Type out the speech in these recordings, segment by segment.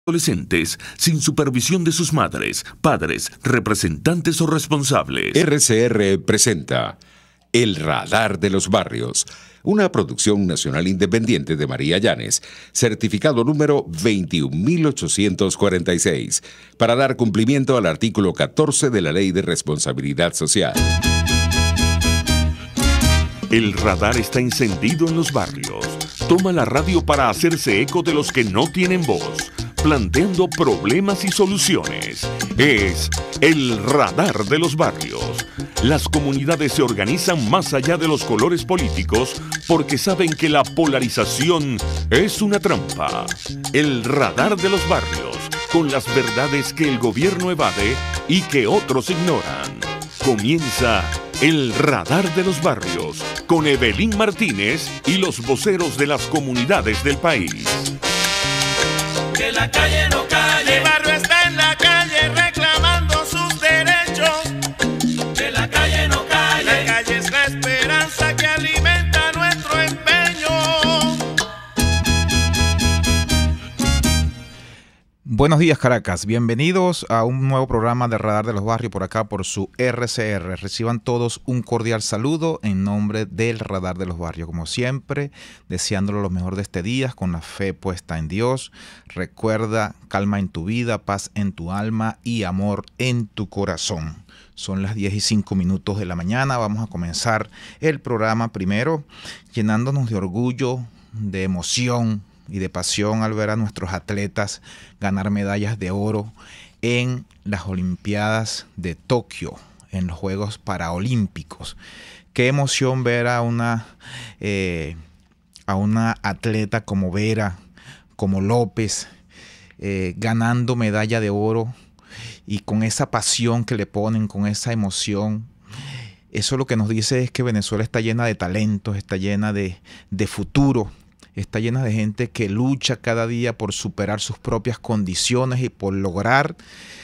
Adolescentes sin supervisión de sus madres, padres, representantes o responsables. RCR presenta El Radar de los Barrios, una producción nacional independiente de María Llanes, certificado número 21846, para dar cumplimiento al artículo 14 de la Ley de Responsabilidad Social. El radar está encendido en los barrios. Toma la radio para hacerse eco de los que no tienen voz, planteando problemas y soluciones. Es el radar de los barrios. Las comunidades se organizan más allá de los colores políticos porque saben que la polarización es una trampa. El radar de los barrios, con las verdades que el gobierno evade y que otros ignoran. Comienza el radar de los barrios con Evelyn Martínez y los voceros de las comunidades del país. Que la calle no calle, el barrio está en la calle reclamando sus derechos. Que la calle no calle, la calle es la esperanza que alimenta nuestro empeño. Buenos días, Caracas. Bienvenidos a un nuevo programa de Radar de los Barrios por acá por su RCR. Reciban todos un cordial saludo en nombre del Radar de los Barrios. Como siempre, deseándolo lo mejor de este día, con la fe puesta en Dios. Recuerda, calma en tu vida, paz en tu alma y amor en tu corazón. Son las 10:05 de la mañana. Vamos a comenzar el programa primero llenándonos de orgullo, de emoción y de pasión al ver a nuestros atletas ganar medallas de oro en las Olimpiadas de Tokio, en los Juegos Paralímpicos. Qué emoción ver a una atleta como Vera, como López, ganando medalla de oro y con esa pasión que le ponen, con esa emoción. Eso lo que nos dice es que Venezuela está llena de talentos, está llena de futuro. Está llena de gente que lucha cada día por superar sus propias condiciones y por lograr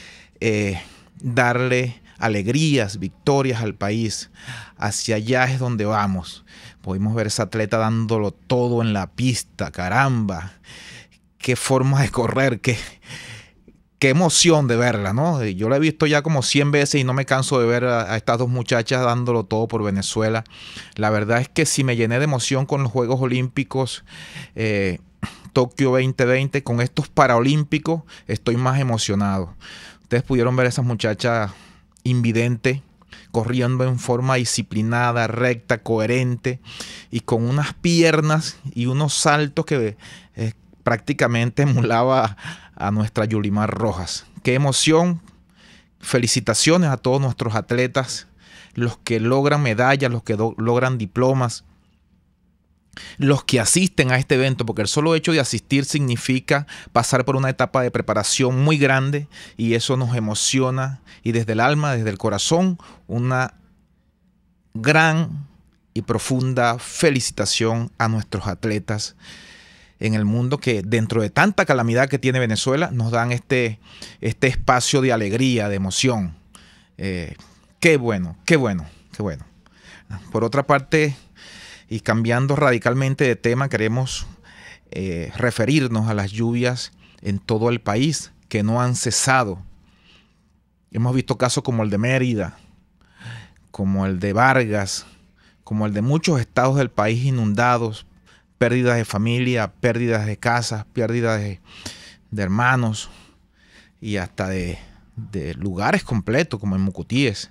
darle alegrías, victorias al país. Hacia allá es donde vamos. Pudimos ver a esa atleta dándolo todo en la pista. Caramba, qué forma de correr, qué emoción de verla, ¿no? Yo la he visto ya como 100 veces y no me canso de ver a estas dos muchachas dándolo todo por Venezuela. La verdad es que si me llené de emoción con los Juegos Olímpicos Tokio 2020, con estos Paralímpicos estoy más emocionado. Ustedes pudieron ver a esas muchachas invidentes corriendo en forma disciplinada, recta, coherente y con unas piernas y unos saltos que prácticamente emulaba a nuestra Yulimar Rojas. ¡Qué emoción! Felicitaciones a todos nuestros atletas, los que logran medallas, los que logran diplomas, los que asisten a este evento, porque el solo hecho de asistir significa pasar por una etapa de preparación muy grande y eso nos emociona y desde el alma, desde el corazón, una gran y profunda felicitación a nuestros atletas en el mundo que dentro de tanta calamidad que tiene Venezuela nos dan este espacio de alegría, de emoción. Qué bueno, qué bueno, qué bueno. Por otra parte, y cambiando radicalmente de tema, queremos referirnos a las lluvias en todo el país que no han cesado. Hemos visto casos como el de Mérida, como el de Vargas, como el de muchos estados del país inundados, pérdidas de familia, pérdidas de casas, pérdidas de hermanos y hasta de lugares completos como en Mucutíes.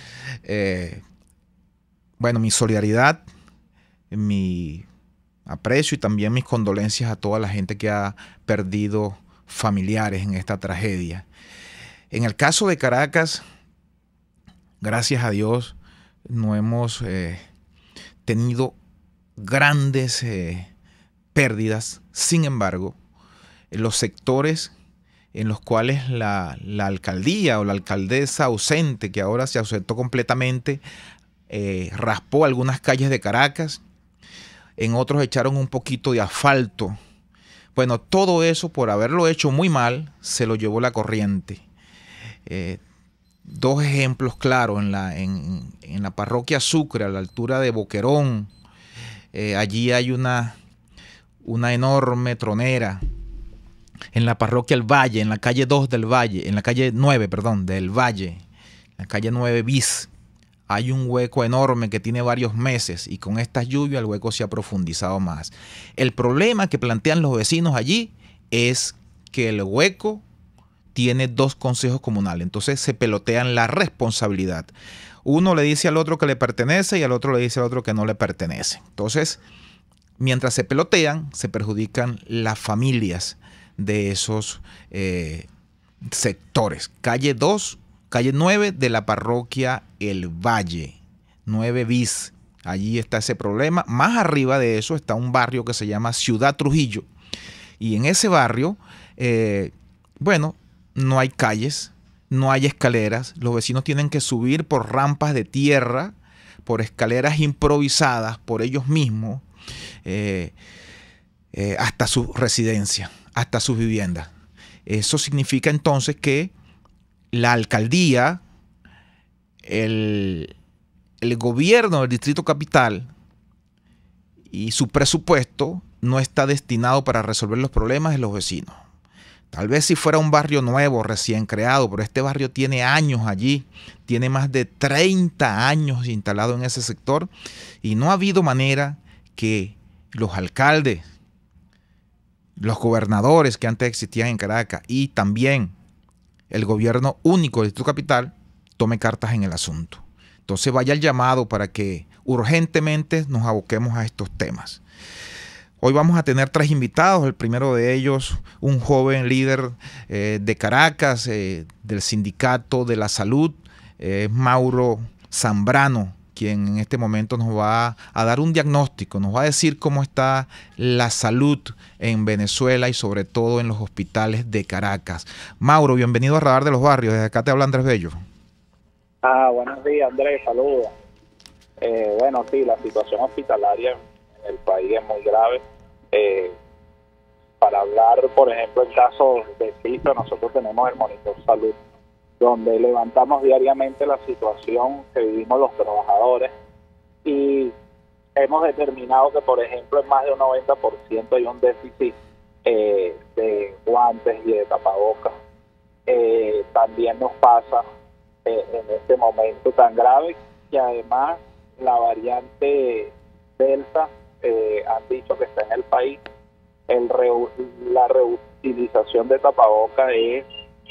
Bueno, mi solidaridad, mi aprecio y también mis condolencias a toda la gente que ha perdido familiares en esta tragedia. En el caso de Caracas, gracias a Dios, no hemos tenido grandes pérdidas. Sin embargo, en los sectores en los cuales la alcaldía o la alcaldesa ausente, que ahora se ausentó completamente, raspó algunas calles de Caracas, en otros echaron un poquito de asfalto. Bueno, todo eso por haberlo hecho muy mal, se lo llevó la corriente. Dos ejemplos claros en la parroquia Sucre, a la altura de Boquerón. Allí hay una enorme tronera en la parroquia El Valle, en la calle 2 del Valle, en la calle 9, perdón, del Valle, la calle 9 bis, hay un hueco enorme que tiene varios meses y con estas lluvias el hueco se ha profundizado más. El problema que plantean los vecinos allí es que el hueco tiene 2 consejos comunales, entonces se pelotean la responsabilidad. Uno le dice al otro que le pertenece y al otro le dice al otro que no le pertenece. Entonces, mientras se pelotean, se perjudican las familias de esos sectores. Calle 2, calle 9 de la parroquia El Valle, 9 bis. Allí está ese problema. Más arriba de eso está un barrio que se llama Ciudad Trujillo. Y en ese barrio, bueno, no hay calles, no hay escaleras. Los vecinos tienen que subir por rampas de tierra, por escaleras improvisadas por ellos mismos, hasta su residencia, hasta sus viviendas. Eso significa entonces que la alcaldía, el gobierno del Distrito Capital y su presupuesto no está destinado para resolver los problemas de los vecinos. Tal vez si fuera un barrio nuevo, recién creado, pero este barrio tiene años allí, tiene más de 30 años instalado en ese sector y no ha habido manera que los alcaldes, los gobernadores que antes existían en Caracas y también el gobierno único del Distrito Capital tome cartas en el asunto. Entonces vaya el llamado para que urgentemente nos aboquemos a estos temas. Hoy vamos a tener 3 invitados. El primero de ellos, un joven líder de Caracas, del Sindicato de la Salud, Mauro Zambrano, quien en este momento nos va a dar un diagnóstico, nos va a decir cómo está la salud en Venezuela y sobre todo en los hospitales de Caracas. Mauro, bienvenido a Radar de los Barrios. Desde acá te habla Andrés Bello. Buenos días, Andrés, saludos. Bueno, sí, la situación hospitalaria en el país es muy grave. Para hablar, por ejemplo, en casos de cifras, nosotros tenemos el Monitor Salud, donde levantamos diariamente la situación que vivimos los trabajadores y hemos determinado que, por ejemplo, en más de un 90% hay un déficit de guantes y de tapabocas. También nos pasa en este momento tan grave que además la variante Delta han dicho que está en el país. La reutilización de tapabocas es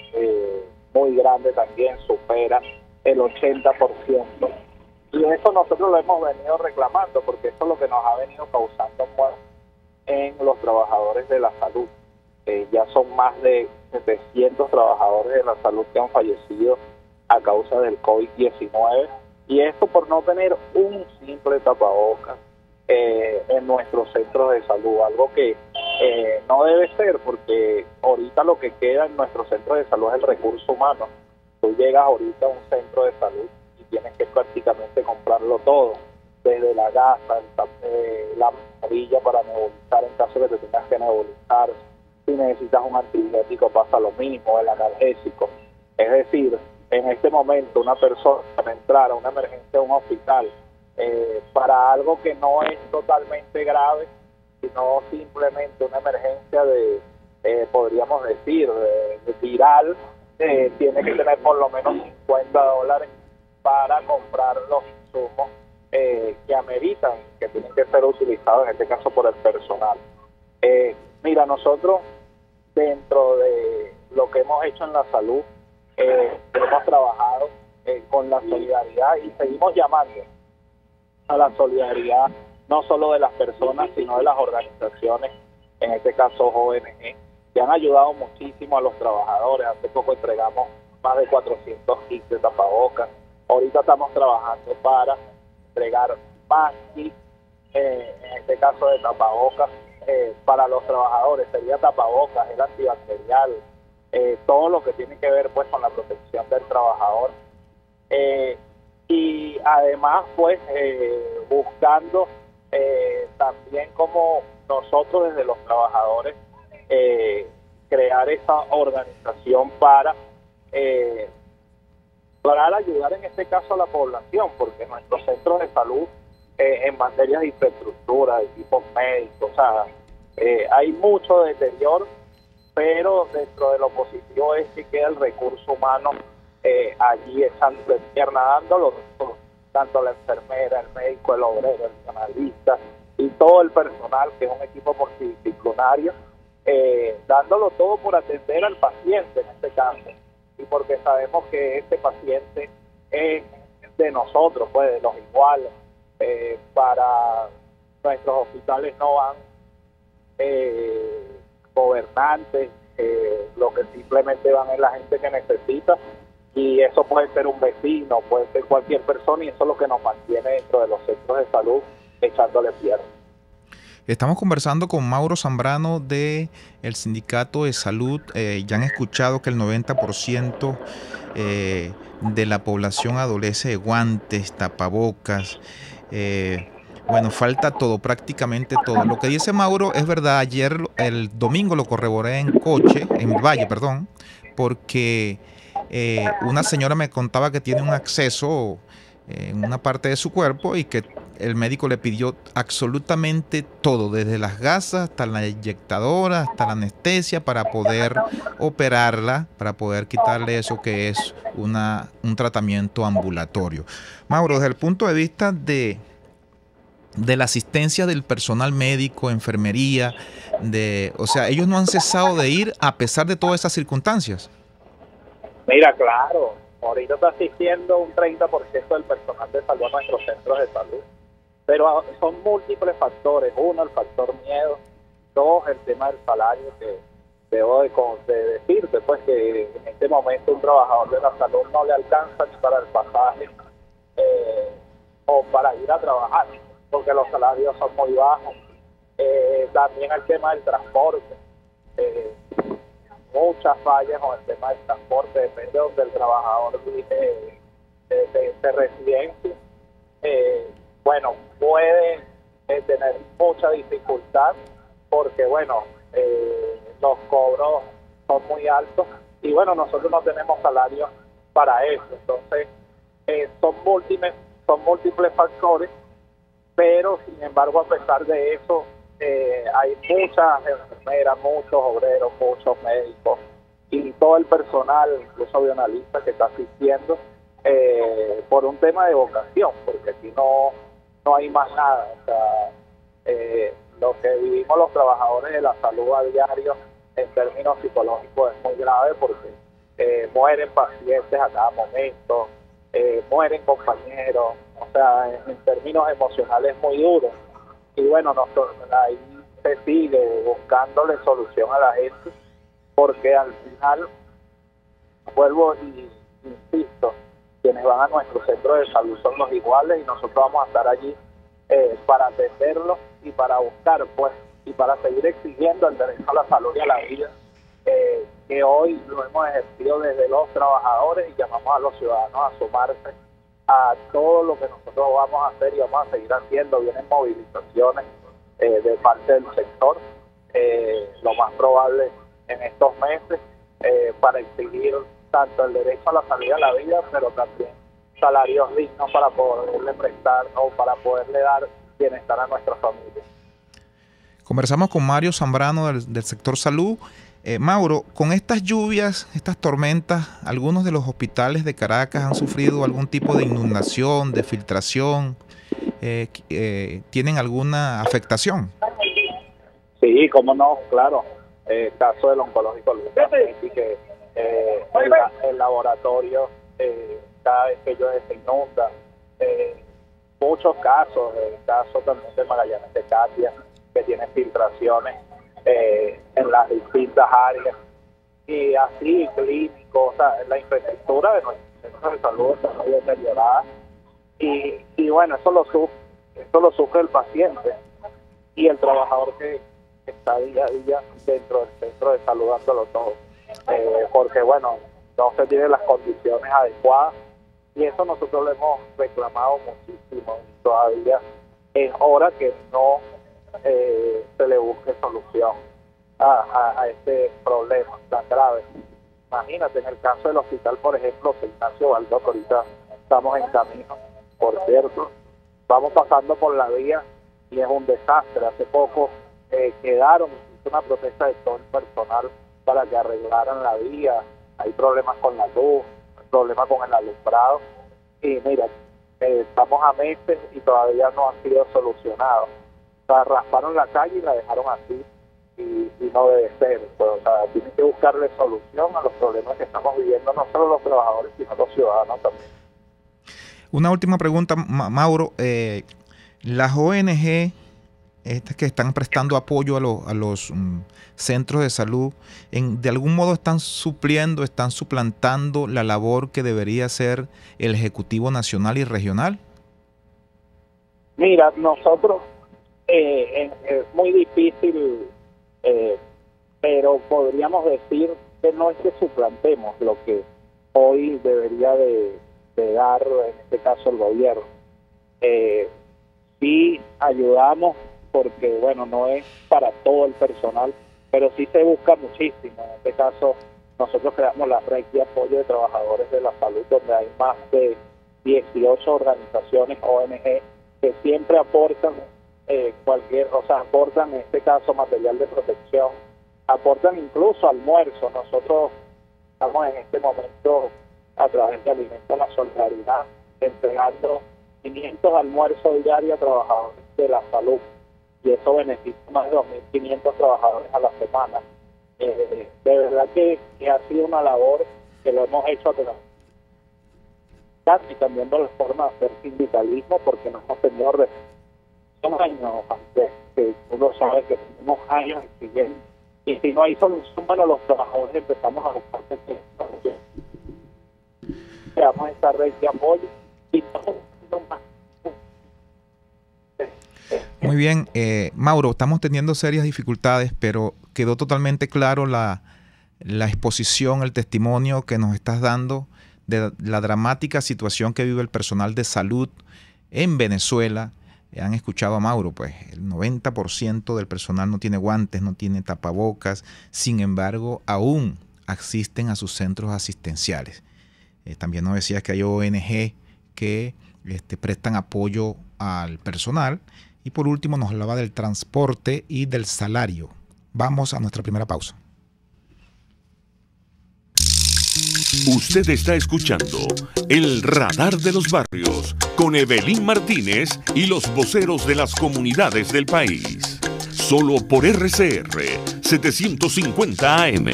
muy grande también, supera el 80%. Y eso nosotros lo hemos venido reclamando porque eso es lo que nos ha venido causando muerte en los trabajadores de la salud. Ya son más de 700 trabajadores de la salud que han fallecido a causa del COVID-19 y esto por no tener un simple tapabocas en nuestros centros de salud, algo que no debe ser porque ahorita lo que queda en nuestros centros de salud es el recurso humano. Tú llegas ahorita a un centro de salud y tienes que prácticamente comprarlo todo, desde la gasa, la mascarilla para nebulizar en caso de que te tengas que nebulizar, si necesitas un antibiótico pasa lo mismo, el analgésico. Es decir, en este momento una persona para entrar a una emergencia de un hospital para algo que no es totalmente grave, sino simplemente una emergencia de, podríamos decir, de viral, tiene que tener por lo menos $50 para comprar los insumos que ameritan, que tienen que ser utilizados en este caso por el personal. Mira, nosotros dentro de lo que hemos hecho en la salud, hemos trabajado con la solidaridad y seguimos llamando a la solidaridad no solo de las personas sino de las organizaciones, en este caso ONG, que han ayudado muchísimo a los trabajadores. Hace poco entregamos más de 400 kits de tapabocas. Ahorita estamos trabajando para entregar más kits, en este caso de tapabocas, para los trabajadores. Sería tapabocas, el antibacterial, todo lo que tiene que ver pues con la protección del trabajador. Y además pues buscando también como nosotros desde los trabajadores crear esa organización para ayudar en este caso a la población, porque nuestros centros de salud en materias de infraestructura, de equipos médicos, o sea, hay mucho deterioro pero dentro de lo positivo es que queda el recurso humano allí echando de pierna, dándolo todo, tanto la enfermera, el médico, el obrero, el analista y todo el personal, que es un equipo multidisciplinario, dándolo todo por atender al paciente en este caso, y porque sabemos que este paciente es de nosotros, pues de los iguales. Para nuestros hospitales no van gobernantes, lo que simplemente van es la gente que necesita, y eso puede ser un vecino, puede ser cualquier persona, y eso es lo que nos mantiene dentro de los centros de salud echándole pierna. Estamos conversando con Mauro Zambrano de el Sindicato de Salud. Ya han escuchado que el 90% de la población adolece de guantes, tapabocas. Bueno, falta todo, prácticamente todo. Lo que dice Mauro es verdad. Ayer, el domingo, lo corroboré en Valle, porque una señora me contaba que tiene un acceso en una parte de su cuerpo y que el médico le pidió absolutamente todo, desde las gasas hasta la inyectadora, hasta la anestesia, para poder operarla, para poder quitarle eso que es un tratamiento ambulatorio. Mauro, desde el punto de vista de la asistencia del personal médico, enfermería, o sea, ellos no han cesado de ir a pesar de todas esas circunstancias. Mira, claro, ahorita está asistiendo un 30% del personal de salud a nuestros centros de salud, pero son múltiples factores. Uno, el factor miedo. Dos, el tema del salario, que debo de decirte, pues que en este momento un trabajador de la salud no le alcanza ni para el pasaje o para ir a trabajar, porque los salarios son muy bajos. También el tema del transporte. Muchas fallas con el tema del transporte, depende de donde el trabajador de residencia. Bueno, puede tener mucha dificultad porque, bueno, los cobros son muy altos y, bueno, nosotros no tenemos salarios para eso. Entonces, son múltiples factores, pero, sin embargo, a pesar de eso, hay muchas enfermeras, muchos obreros, muchos médicos y todo el personal, incluso bioanalistas, que está asistiendo por un tema de vocación, porque aquí no hay más nada. O sea, lo que vivimos los trabajadores de la salud a diario en términos psicológicos es muy grave, porque mueren pacientes a cada momento, mueren compañeros, o sea, en términos emocionales muy duros. Y bueno, ahí se sigue buscándole solución a la gente, porque al final, vuelvo y insisto, quienes van a nuestro centro de salud son los iguales y nosotros vamos a estar allí para atenderlos y para buscar, pues, y para seguir exigiendo el derecho a la salud y a la vida, que hoy lo hemos ejercido desde los trabajadores, y llamamos a los ciudadanos a sumarse a todo lo que nosotros vamos a hacer y vamos a seguir haciendo. Vienen movilizaciones de parte del sector, lo más probable en estos meses, para exigir tanto el derecho a la salud y a la vida, pero también salarios dignos para poderle prestar o para poderle dar bienestar a nuestras familias. Conversamos con Mauro Zambrano del sector salud. Mauro, con estas lluvias, estas tormentas, algunos de los hospitales de Caracas han sufrido algún tipo de inundación, de filtración. ¿Tienen alguna afectación? Sí, cómo no, claro. El caso del oncológico Lucas, que el laboratorio, cada vez que llueve se inunda. Muchos casos, el caso también de Magallanes de Katia, que tiene filtraciones en las distintas áreas, y así clínicos. O sea, la infraestructura de nuestros centros de salud está muy deteriorada, y bueno, eso lo sufre el paciente y el trabajador que está día a día dentro del centro de salud dándolo todo, porque bueno, no se tienen las condiciones adecuadas, y eso nosotros lo hemos reclamado muchísimo, y todavía es hora que no se le busque solución a este problema tan grave. Imagínate, en el caso del hospital, por ejemplo, Ignacio Baldó, que ahorita estamos en camino, por cierto, vamos pasando por la vía y es un desastre. Hace poco hizo una protesta de todo el personal para que arreglaran la vía, hay problemas con la luz, problemas con el alumbrado, y mira, estamos a meses y todavía no han sido solucionados. O sea, rasparon la calle y la dejaron así, y no debe ser. Pues, o sea, tienen que buscarle solución a los problemas que estamos viviendo, no solo los trabajadores, sino los ciudadanos también. Una última pregunta, Mauro. Las ONG, estas que están prestando apoyo a los centros de salud, ¿de algún modo están supliendo, están suplantando la labor que debería hacer el Ejecutivo Nacional y Regional? Mira, nosotros, es muy difícil, pero podríamos decir que no es que suplantemos lo que hoy debería de dar, en este caso, el gobierno. Sí ayudamos porque, bueno, no es para todo el personal, pero sí se busca muchísimo. En este caso, nosotros creamos la red de apoyo de trabajadores de la salud, donde hay más de 18 organizaciones ONG que siempre aportan aportan en este caso material de protección, aportan incluso almuerzo. Nosotros estamos en este momento, a través de Alimentos a la Solidaridad, entregando 500 almuerzos diarios a trabajadores de la salud, y eso beneficia más de 2.500 trabajadores a la semana. De verdad que ha sido una labor que lo hemos hecho a través y también de la forma de hacer sindicalismo, porque no hemos tenido son años antes que uno sabe que tenemos años exigiendo, y si no hay solución, bueno, los trabajadores empezamos a buscar solución. Creamos esta red de apoyo y todo más. Muy bien, Mauro, estamos teniendo serias dificultades, pero quedó totalmente claro la exposición, el testimonio que nos estás dando de la dramática situación que vive el personal de salud en Venezuela. Han escuchado a Mauro, pues el 90% del personal no tiene guantes, no tiene tapabocas, sin embargo, aún asisten a sus centros asistenciales. También nos decía que hay ONG que prestan apoyo al personal. Y por último nos hablaba del transporte y del salario. Vamos a nuestra primera pausa. Usted está escuchando El Radar de los Barrios con Evelyn Martínez y los voceros de las comunidades del país. Solo por RCR 750 AM.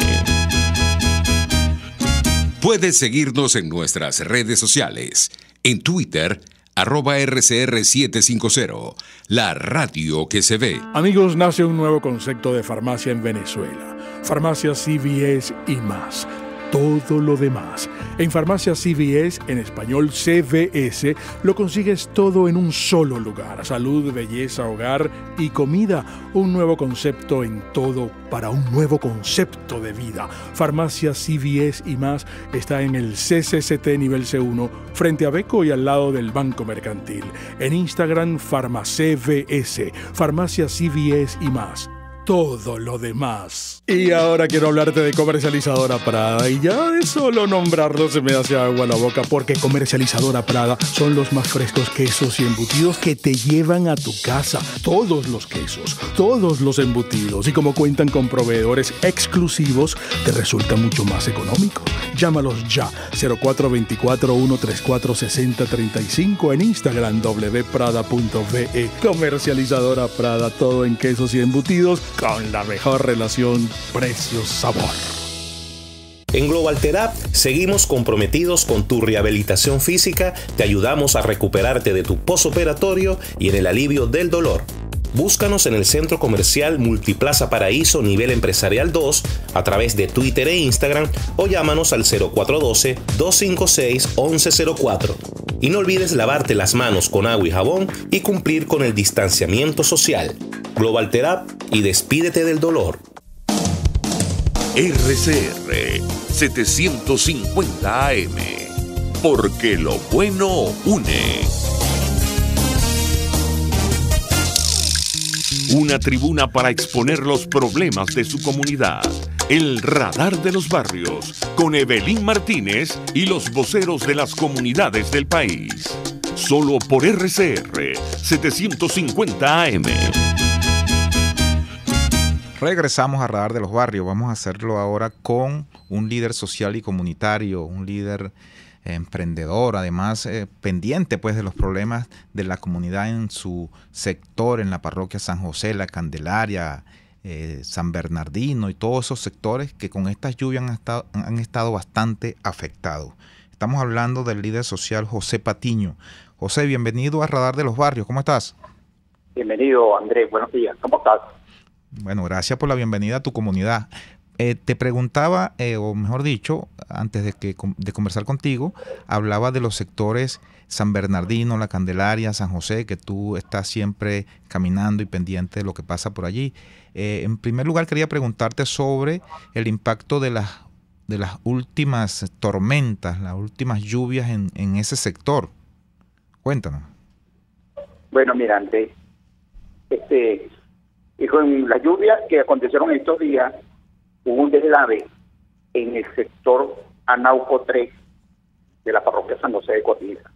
Puedes seguirnos en nuestras redes sociales. En Twitter, @RCR750, la radio que se ve. Amigos, nace un nuevo concepto de farmacia en Venezuela. Farmacia CVS y más. Todo lo demás. En Farmacia CVS, en español CVS, lo consigues todo en un solo lugar. Salud, belleza, hogar y comida. Un nuevo concepto en todo para un nuevo concepto de vida. Farmacia CVS y más está en el CCCT nivel C1, frente a Beco y al lado del Banco Mercantil. En Instagram, FarmaCVS. Farmacia CVS y más. Todo lo demás. Y ahora quiero hablarte de Comercializadora Prada, y ya de solo nombrarlo se me hace agua la boca, porque Comercializadora Prada son los más frescos quesos y embutidos que te llevan a tu casa. Todos los quesos, todos los embutidos, y como cuentan con proveedores exclusivos, te resulta mucho más económico. Llámalos ya, 0424-134-6035, en Instagram wprada.ve. Comercializadora Prada, todo en quesos y embutidos con la mejor relación precio-sabor. En Global Therapy seguimos comprometidos con tu rehabilitación física, te ayudamos a recuperarte de tu postoperatorio y en el alivio del dolor. Búscanos en el Centro Comercial Multiplaza Paraíso Nivel Empresarial 2 a través de Twitter e Instagram, o llámanos al 0412-256-1104. Y no olvides lavarte las manos con agua y jabón y cumplir con el distanciamiento social. Global Therapy, y despídete del dolor. RCR 750 AM, porque lo bueno une. Una tribuna para exponer los problemas de su comunidad. El Radar de los Barrios, con Evelyn Martínez y los voceros de las comunidades del país. Solo por RCR 750 AM. Regresamos a Radar de los Barrios. Vamos a hacerlo ahora con un líder social y comunitario, un líder emprendedor, además pendiente pues de los problemas de la comunidad en su sector, en la parroquia San José, La Candelaria, San Bernardino y todos esos sectores que con estas lluvias han estado bastante afectados. Estamos hablando del líder social José Patiño. José, bienvenido a Radar de los Barrios. ¿Cómo estás? Bienvenido, Andrés. Buenos días. ¿Cómo estás? Bueno, gracias por la bienvenida a tu comunidad. Te preguntaba, o mejor dicho, antes de conversar contigo, hablaba de los sectores San Bernardino, La Candelaria, San José, que tú estás siempre caminando y pendiente de lo que pasa por allí. En primer lugar, quería preguntarte sobre el impacto de las últimas tormentas, las últimas lluvias en ese sector. Cuéntanos. Bueno, mira, Andrés, con las lluvias que acontecieron estos días, hubo un deslave en el sector Anauco 3 de la parroquia San José de Cotiza.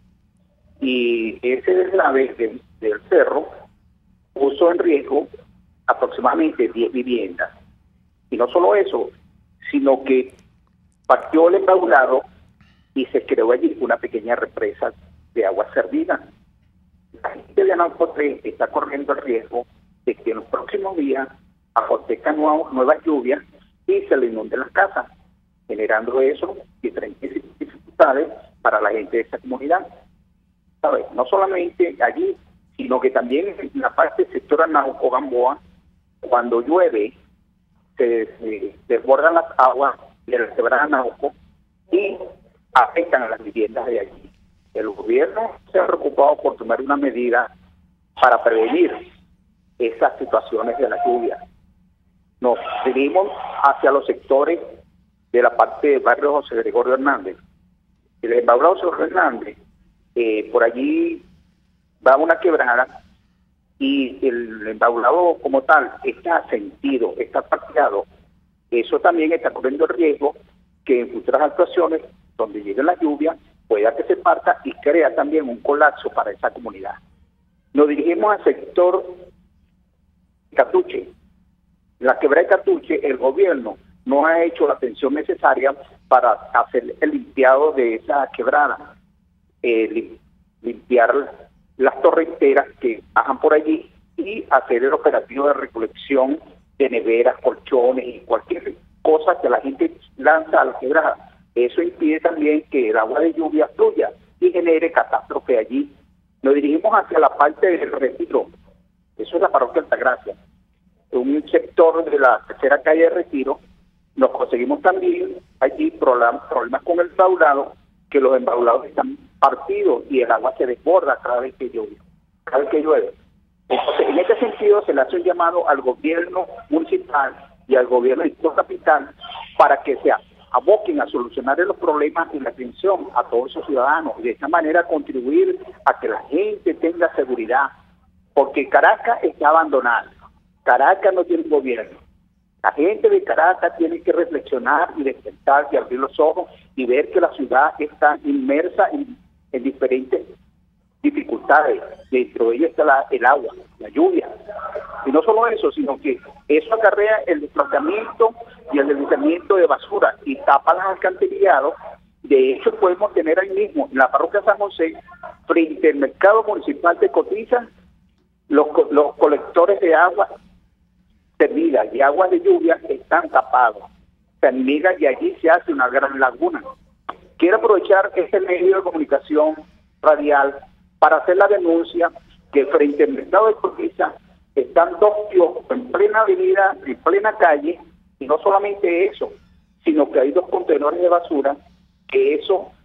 Y ese deslave del cerro puso en riesgo aproximadamente 10 viviendas. Y no solo eso, sino que partió el embaulado y se creó allí una pequeña represa de agua servida. La gente de Anauco 3 está corriendo el riesgo de que en los próximos días acontezcan nuevas lluvias y se le inunden las casas, generando eso diferentes dificultades para la gente de esa comunidad. ¿Sabes? No solamente allí, sino que también en la parte del sector Anauco Gamboa, cuando llueve, se desbordan las aguas de la quebrada Anauco y afectan a las viviendas de allí. El gobierno se ha preocupado por tomar una medida para prevenir esas situaciones de la lluvia. Nos dirigimos hacia los sectores de la parte del barrio José Gregorio Hernández. El embaulado José Hernández, por allí va una quebrada y el embaulado como tal está sentido, está parqueado. Eso también está corriendo el riesgo que en futuras actuaciones, donde llegue la lluvia, pueda que se parta y crea también un colapso para esa comunidad. Nos dirigimos al sector Catuche. La quebrada de Catuche, el gobierno no ha hecho la atención necesaria para hacer el limpiado de esa quebrada, limpiar las torrenteras que bajan por allí y hacer el operativo de recolección de neveras, colchones y cualquier cosa que la gente lanza a la quebrada. Eso impide también que el agua de lluvia fluya y genere catástrofe allí. Nos dirigimos hacia la parte del Retiro. Eso es la parroquia Altagracia. En un sector de la tercera calle de Retiro, nos conseguimos también allí problemas con el embaulado, que los embaulados están partidos y el agua se desborda cada vez que llueve. Entonces, en este sentido, se le hace un llamado al gobierno municipal y al gobierno de la capital para que se aboquen a solucionar los problemas y la atención a todos esos ciudadanos y de esta manera contribuir a que la gente tenga seguridad, porque Caracas está abandonada. Caracas no tiene gobierno. La gente de Caracas tiene que reflexionar y despertar y abrir los ojos y ver que la ciudad está inmersa en diferentes dificultades. Dentro de ellas está el agua, la lluvia. Y no solo eso, sino que eso acarrea el desplazamiento y el deslizamiento de basura y tapa los alcantarillados. De hecho, podemos tener ahí mismo, en la parroquia San José, frente al mercado municipal de Cotiza, los colectores de agua servida y agua de lluvia están tapados. San Miguel, y allí se hace una gran laguna. Quiero aprovechar este medio de comunicación radial para hacer la denuncia que frente al mercado de Cotiza están dos kioscos en plena avenida, en plena calle, y no solamente eso, sino que hay dos contenedores de basura que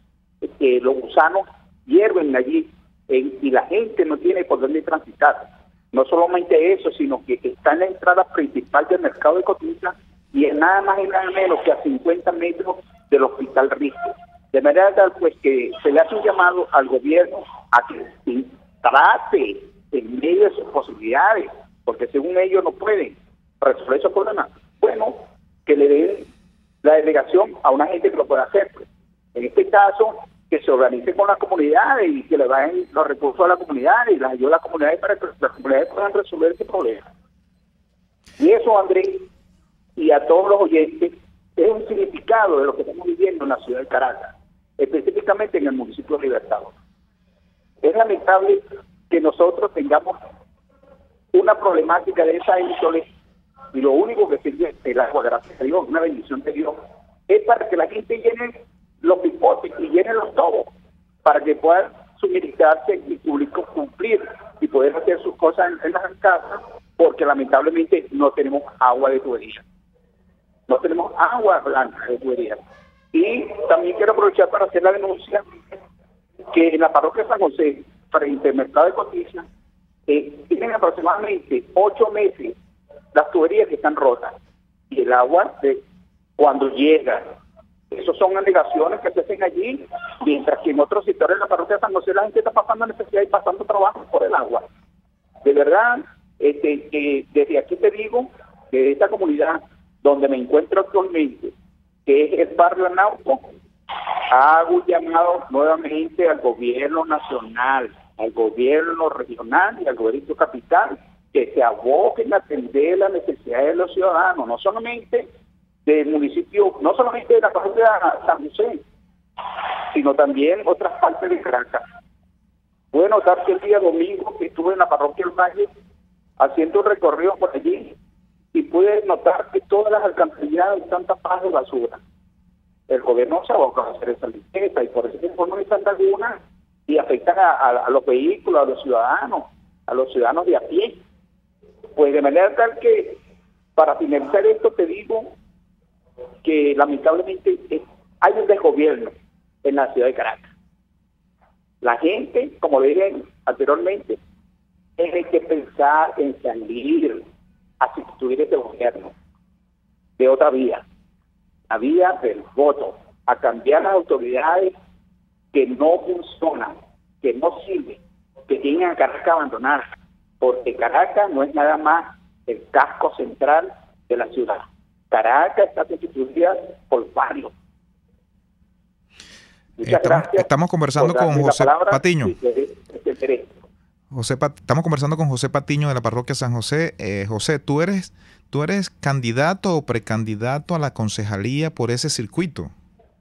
los gusanos hierven allí y la gente no tiene por dónde transitar. No solamente eso, sino que está en la entrada principal del mercado de Cotiza y es nada más y nada menos que a 50 metros del Hospital Rico. De manera tal, pues, que se le hace un llamado al gobierno a que trate en medio de sus posibilidades, porque según ellos no pueden resolver esos problemas. Bueno, que le den la delegación a una gente que lo pueda hacer. Pues. En este caso, que se organice con las comunidades y que le den los recursos a las comunidades y las ayude a las comunidades para que las comunidades puedan resolver ese problema. Y eso, Andrés, y a todos los oyentes, es un significado de lo que estamos viviendo en la ciudad de Caracas, específicamente en el municipio de Libertador. Es lamentable que nosotros tengamos una problemática de esa índole y lo único que sirve el agua, gracias a Dios, una bendición de Dios, es para que la gente llene los pipotes y llene los tobos, para que puedan suministrarse y público cumplir y poder hacer sus cosas en las casas, porque lamentablemente no tenemos agua de tubería. No tenemos agua blanca de tubería. Y también quiero aprovechar para hacer la denuncia que en la parroquia de San José, frente al mercado de Cotiza, tienen aproximadamente 8 meses las tuberías que están rotas. Y el agua, cuando llega, esos son alegaciones que se hacen allí, mientras que en otros sectores de la parroquia de San José la gente está pasando necesidad y pasando trabajo por el agua. De verdad, desde aquí te digo que de esta comunidad donde me encuentro actualmente, que es el barrio Arnauco, hago llamado nuevamente al gobierno nacional, al gobierno regional y al gobierno capital, que se aboquen a atender las necesidades de los ciudadanos, no solamente del municipio, no solamente de la parroquia de San José, sino también otras partes de Caracas. Pude notar que el día domingo que estuve en la parroquia del Valle haciendo un recorrido por allí y pude notar que todas las alcantarillas están tapadas de basura. El gobierno se aboca a hacer esa limpieza y por eso se forman esas lagunas y afectan a los vehículos, a los ciudadanos de a pie. Pues de manera tal que, para finalizar esto, te digo que lamentablemente hay un desgobierno en la ciudad de Caracas. La gente, como le dije anteriormente, tiene que pensar en salir a sustituir este gobierno de otra vía, la vía del voto, a cambiar las autoridades que no funcionan, que no sirven, que tienen a Caracas abandonada, porque Caracas no es nada más el casco central de la ciudad. Caracas está constituida por barrios. Muchas gracias. Estamos conversando con José Patiño. Estamos conversando con José Patiño de la parroquia San José. José, ¿tú eres candidato o precandidato a la concejalía por ese circuito?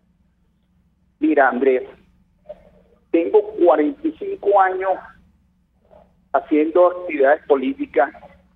Mira, Andrés, tengo 45 años haciendo actividades políticas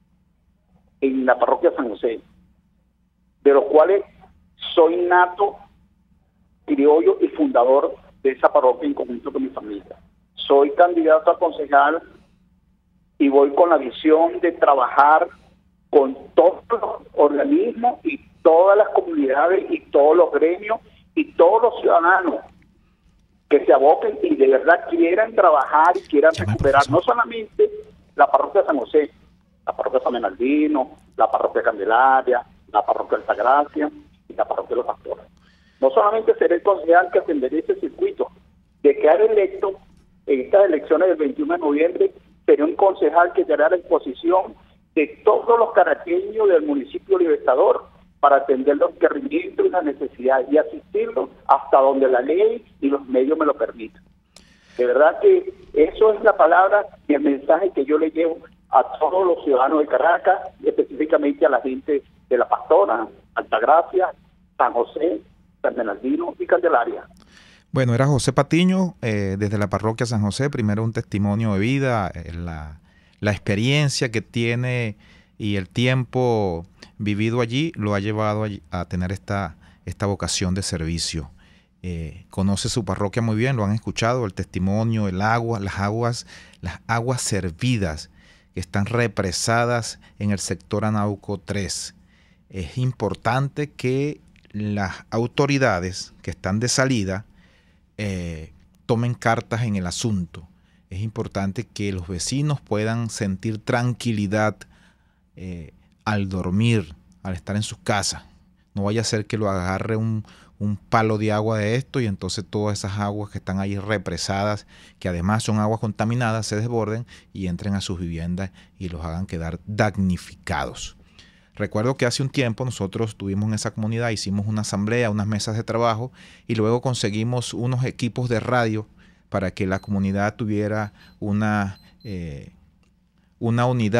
en la parroquia San José, de los cuales soy nato, criollo y fundador de esa parroquia en conjunto con mi familia. Soy candidato a concejal y voy con la visión de trabajar con todos los organismos y todas las comunidades y todos los gremios y todos los ciudadanos que se aboquen y de verdad quieran trabajar y quieran recuperar no solamente la parroquia de San José, la parroquia de San Bernardino, la parroquia de Candelaria, la parroquia de Altagracia y la parroquia de los Pastores. No solamente seré el concejal que atenderé ese circuito, de quedar electo en estas elecciones del 21 de noviembre, seré un concejal que dará la exposición de todos los caraqueños del municipio Libertador para atender los requerimientos y las necesidades y asistirlos hasta donde la ley y los medios me lo permitan. De verdad que eso es la palabra y el mensaje que yo le llevo a todos los ciudadanos de Caracas, específicamente a la gente de La Pastora, Altagracia, San José, San Bernardino y Candelaria. Bueno, era José Patiño desde la parroquia San José, primero un testimonio de vida, la experiencia que tiene y el tiempo vivido allí lo ha llevado a tener esta vocación de servicio. Conoce su parroquia muy bien, lo han escuchado, el testimonio, el agua, las aguas servidas que están represadas en el sector Arnauco 3. Es importante que las autoridades que están de salida tomen cartas en el asunto. Es importante que los vecinos puedan sentir tranquilidad al dormir, al estar en sus casas. No vaya a ser que lo agarre un palo de agua de esto y entonces todas esas aguas que están ahí represadas, que además son aguas contaminadas, se desborden y entren a sus viviendas y los hagan quedar damnificados. Recuerdo que hace un tiempo nosotros estuvimos en esa comunidad, hicimos una asamblea, unas mesas de trabajo y luego conseguimos unos equipos de radio para que la comunidad tuviera una unidad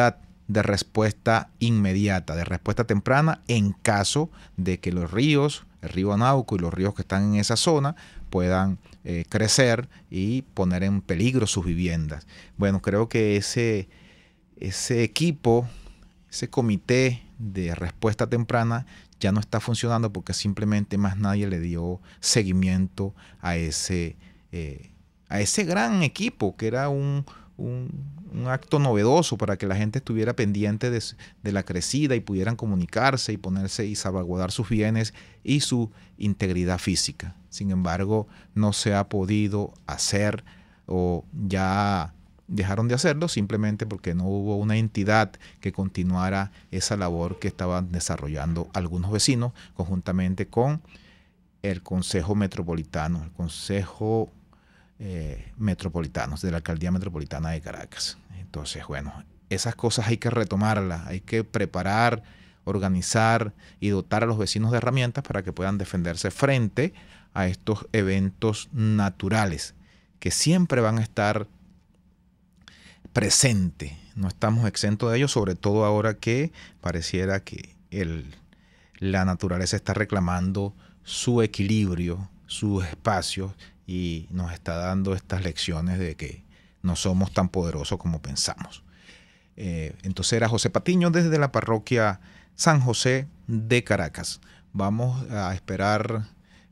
de respuesta inmediata, de respuesta temprana en caso de que los ríos, el río Anauco y los ríos que están en esa zona puedan crecer y poner en peligro sus viviendas. Bueno, creo que ese equipo, ese comité de respuesta temprana ya no está funcionando porque simplemente más nadie le dio seguimiento a ese gran equipo que era un acto novedoso para que la gente estuviera pendiente de la crecida y pudieran comunicarse y ponerse y salvaguardar sus bienes y su integridad física. Sin embargo, no se ha podido hacer o ya dejaron de hacerlo simplemente porque no hubo una entidad que continuara esa labor que estaban desarrollando algunos vecinos conjuntamente con el Consejo Metropolitano, el Consejo Metropolitanos de la Alcaldía Metropolitana de Caracas. Entonces, bueno, esas cosas hay que retomarlas, hay que preparar, organizar y dotar a los vecinos de herramientas para que puedan defenderse frente a estos eventos naturales que siempre van a estar presentes. No estamos exentos de ellos, sobre todo ahora que pareciera que la naturaleza está reclamando su equilibrio, sus espacios, y nos está dando estas lecciones de que no somos tan poderosos como pensamos. Entonces era José Patiño desde la parroquia San José de Caracas. Vamos a esperar,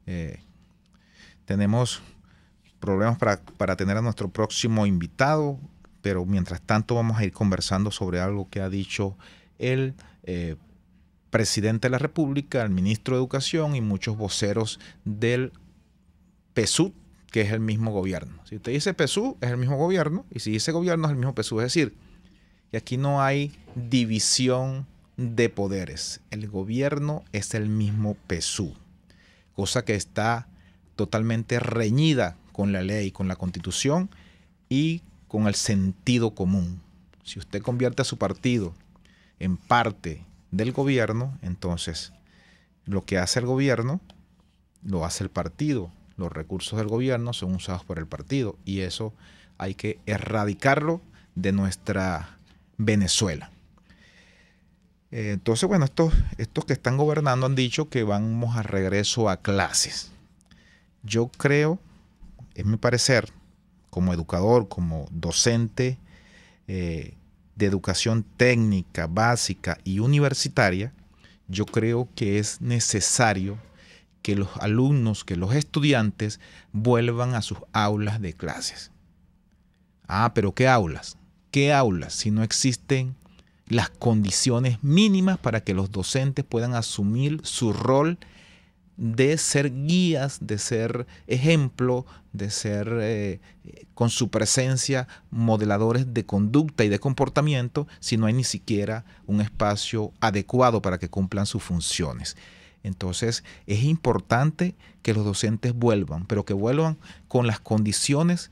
tenemos problemas para tener a nuestro próximo invitado, pero mientras tanto vamos a ir conversando sobre algo que ha dicho el presidente de la República, el ministro de Educación y muchos voceros del PSUV, que es el mismo gobierno. Si usted dice PSUV, es el mismo gobierno, y si dice gobierno, es el mismo PSUV. Es decir, que aquí no hay división de poderes. El gobierno es el mismo PSUV, cosa que está totalmente reñida con la ley, con la Constitución y con el sentido común. Si usted convierte a su partido en parte del gobierno, entonces lo que hace el gobierno lo hace el partido. Los recursos del gobierno son usados por el partido y eso hay que erradicarlo de nuestra Venezuela. Entonces, bueno, estos que están gobernando han dicho que vamos a regreso a clases. Yo creo, es mi parecer, como educador, como docente de educación técnica, básica y universitaria, yo creo que es necesario que los alumnos, que los estudiantes vuelvan a sus aulas de clases. Pero ¿qué aulas? ¿Qué aulas si no existen las condiciones mínimas para que los docentes puedan asumir su rol de ser guías, de ser ejemplo, de ser con su presencia modeladores de conducta y de comportamiento si no hay ni siquiera un espacio adecuado para que cumplan sus funciones? Entonces es importante que los docentes vuelvan, pero que vuelvan con las condiciones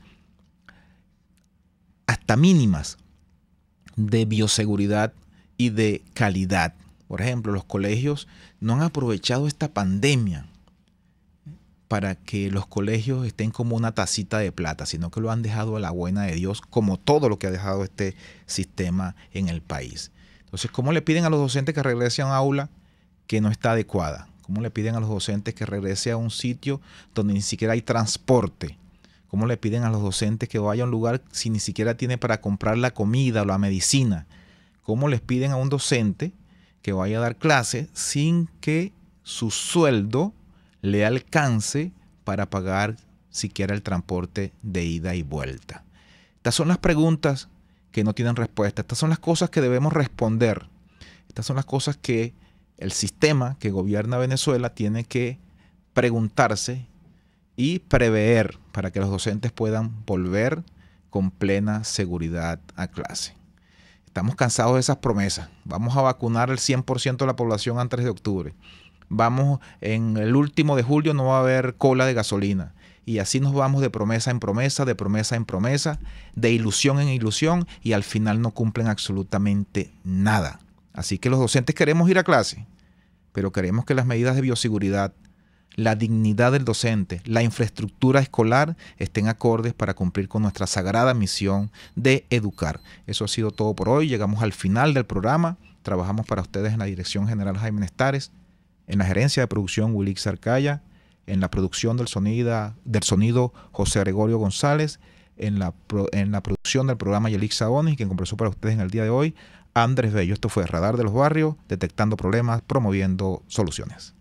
hasta mínimas de bioseguridad y de calidad. Por ejemplo, los colegios no han aprovechado esta pandemia para que los colegios estén como una tacita de plata, sino que lo han dejado a la buena de Dios, como todo lo que ha dejado este sistema en el país. Entonces, ¿cómo le piden a los docentes que regresen a un aula que no está adecuada? ¿Cómo le piden a los docentes que regrese a un sitio donde ni siquiera hay transporte? ¿Cómo le piden a los docentes que vaya a un lugar si ni siquiera tiene para comprar la comida o la medicina? ¿Cómo les piden a un docente que vaya a dar clases sin que su sueldo le alcance para pagar siquiera el transporte de ida y vuelta? Estas son las preguntas que no tienen respuesta. Estas son las cosas que debemos responder. Estas son las cosas que el sistema que gobierna Venezuela tiene que preguntarse y prever para que los docentes puedan volver con plena seguridad a clase. Estamos cansados de esas promesas. Vamos a vacunar al 100% de la población antes de octubre. Vamos, en el último de julio no va a haber cola de gasolina. Y así nos vamos de promesa en promesa, de promesa en promesa, de ilusión en ilusión, y al final no cumplen absolutamente nada. Así que los docentes queremos ir a clase, pero queremos que las medidas de bioseguridad la dignidad del docente, la infraestructura escolar estén acordes para cumplir con nuestra sagrada misión de educar. Eso ha sido todo por hoy. Llegamos al final del programa. Trabajamos para ustedes en la Dirección General Jaime Nestares, en la gerencia de producción Wilix Arcaya, en la producción del sonido José Gregorio González, en la producción del programa Yelix Saones, y quien conversó para ustedes en el día de hoy, Andrés Bello. Esto fue Radar de los Barrios, detectando problemas, promoviendo soluciones.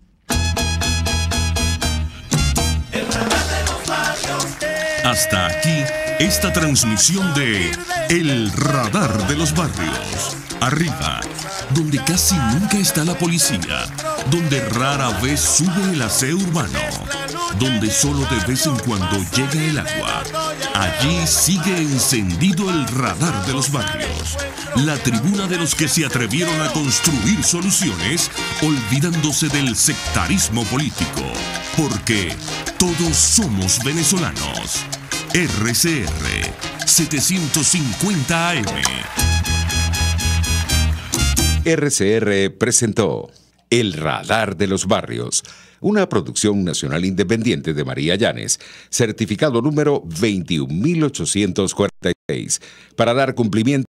Hasta aquí esta transmisión de El Radar de los Barrios. Arriba, donde casi nunca está la policía, donde rara vez sube el aseo urbano, donde solo de vez en cuando llega el agua. Allí sigue encendido el Radar de los Barrios, la tribuna de los que se atrevieron a construir soluciones, olvidándose del sectarismo político, porque todos somos venezolanos. RCR 750 AM. RCR presentó El Radar de los Barrios, una producción nacional independiente de María Llanes, certificado número 21846, para dar cumplimiento